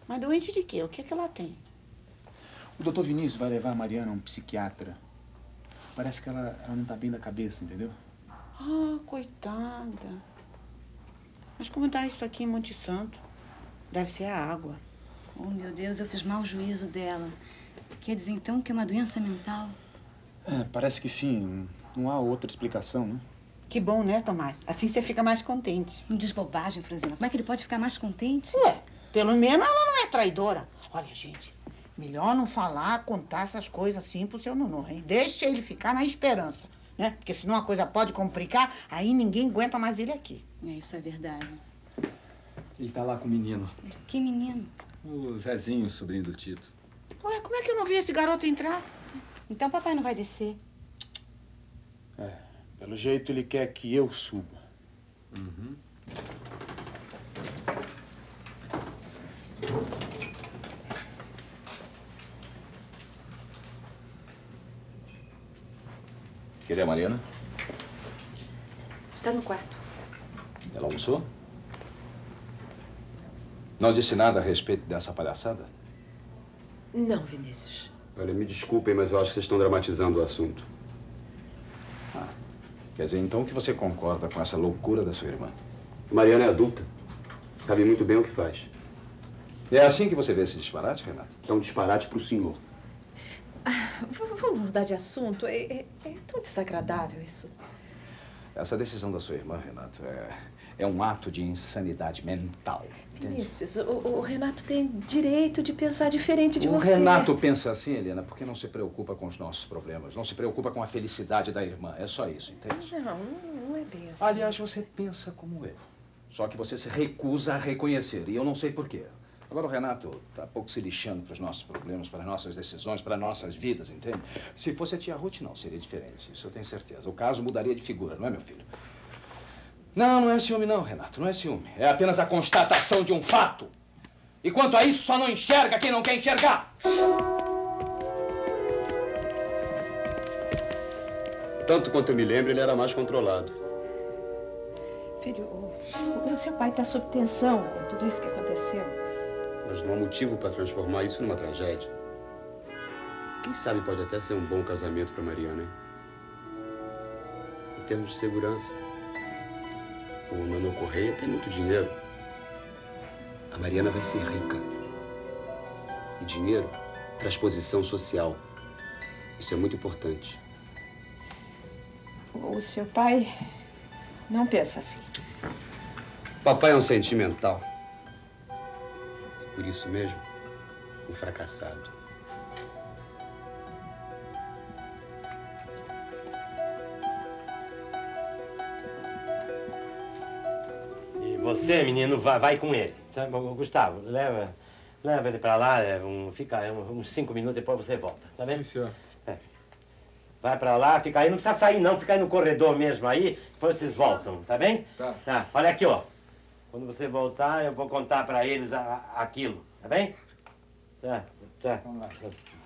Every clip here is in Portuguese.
Mas doente de quê? O que é que ela tem? O doutor Vinícius vai levar a Mariana a um psiquiatra. Parece que ela não tá bem da cabeça, entendeu? Ah, coitada. Mas como dá isso aqui em Monte Santo? Deve ser a água. Oh, meu Deus, eu fiz mau juízo dela. Quer dizer, então, que é uma doença mental? É, parece que sim. Não há outra explicação, né? Que bom, né, Tomás? Assim você fica mais contente. Não diz bobagem, Fruzina. Como é que ele pode ficar mais contente? Ué, pelo menos ela não é traidora. Olha, gente, melhor não falar, contar essas coisas assim pro seu Nuno, hein? Deixa ele ficar na esperança, né? Porque senão a coisa pode complicar, aí ninguém aguenta mais ele aqui. Isso é verdade. Ele tá lá com o menino. Que menino? O Zezinho, sobrinho do Tito. Ué, como é que eu não vi esse garoto entrar? Então papai não vai descer. É, pelo jeito ele quer que eu suba. Uhum. Cadê a Mariana? Está no quarto. Ela almoçou? Não disse nada a respeito dessa palhaçada? Não, Vinícius. Olha, me desculpem, mas eu acho que vocês estão dramatizando o assunto. Quer dizer, então, que você concorda com essa loucura da sua irmã? Mariana é adulta. Sabe muito bem o que faz. É assim que você vê esse disparate, Renato? É um disparate para o senhor. Vamos mudar de assunto. É tão desagradável isso. Essa decisão da sua irmã, Renato, é um ato de insanidade mental. Vinícius, o Renato tem direito de pensar diferente de O você. Renato pensa assim, Helena, porque não se preocupa com os nossos problemas, não se preocupa com a felicidade da irmã. É só isso, entende? Não é bem assim. Aliás, você pensa como eu. Só que você se recusa a reconhecer, e eu não sei por quê. Agora o Renato está pouco se lixando para os nossos problemas, para as nossas decisões, para nossas vidas, entende? Se fosse a tia Ruth, não, seria diferente. Isso eu tenho certeza. O caso mudaria de figura, não é, meu filho? Não é ciúme não, Renato, não é ciúme. É apenas a constatação de um fato. E quanto a isso, só não enxerga quem não quer enxergar. Tanto quanto eu me lembro, ele era mais controlado. Filho, o seu pai está sob tensão com tudo isso que aconteceu. Mas não há motivo para transformar isso numa tragédia. Quem sabe pode até ser um bom casamento para Mariana, hein? Em termos de segurança. O Manuel Correia tem muito dinheiro. A Mariana vai ser rica. E dinheiro traz posição social. Isso é muito importante. O seu pai não pensa assim. Papai é um sentimental. Por isso mesmo, um fracassado. E você, menino, vai com ele. Sabe? Gustavo, leva ele pra lá, fica uns 5 minutos, depois você volta, tá bem? Sim, senhor. Vai pra lá, fica aí, não precisa sair não, fica aí no corredor mesmo aí, depois vocês voltam, tá bem? Tá. Olha aqui, ó. Quando você voltar, eu vou contar pra eles aquilo, tá bem? Tá. Vamos lá.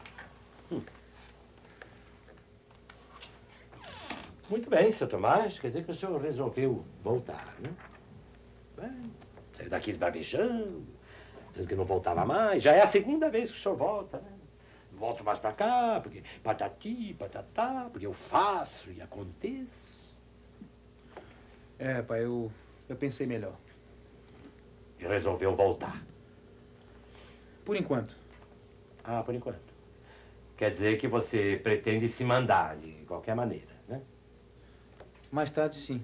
Muito bem, seu Tomás, quer dizer que o senhor resolveu voltar, né? Saiu daqui esbravejando, dizendo que não voltava mais. Já é a segunda vez que o senhor volta, né? Volto mais pra cá, porque patati, patatá, porque eu faço e aconteço. É, pai, eu pensei melhor. E resolveu voltar. Por enquanto. Ah, por enquanto. Quer dizer que você pretende se mandar de qualquer maneira, né? Mais tarde, sim.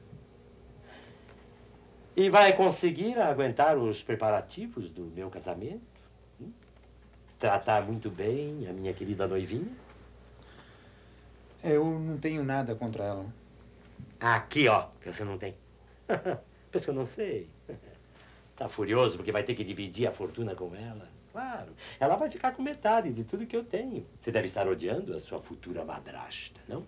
E vai conseguir aguentar os preparativos do meu casamento? Tratar muito bem a minha querida noivinha? Eu não tenho nada contra ela. Aqui, ó, que você não tem. Pensa que eu não sei. Tá furioso porque vai ter que dividir a fortuna com ela? Claro, ela vai ficar com metade de tudo que eu tenho. Você deve estar odiando a sua futura madrasta, não?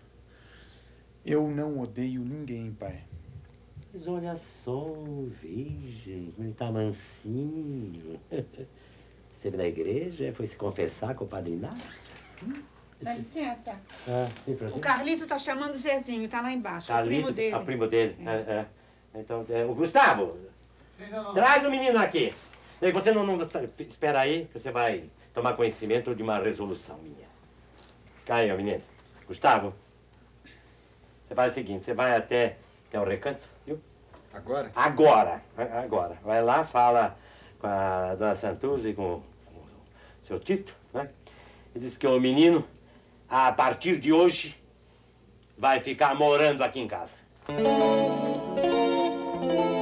Eu não odeio ninguém, pai. Mas olha só, virgem, como ele tá mansinho. Esteve na igreja, foi se confessar com o Padre Inácio? Dá licença. Sim, professor. O Carlito tá chamando o Zezinho, tá lá embaixo. Carlito, o primo dele. É o primo dele. Então, o Gustavo, traz o menino aqui. E você não espera aí, que você vai tomar conhecimento de uma resolução minha. Caiu, menino. Gustavo, você faz o seguinte, você vai até o recanto, viu? Agora? Agora. Vai lá, fala com a dona Santuza e com o seu Tito, né? E diz que o menino, a partir de hoje, vai ficar morando aqui em casa.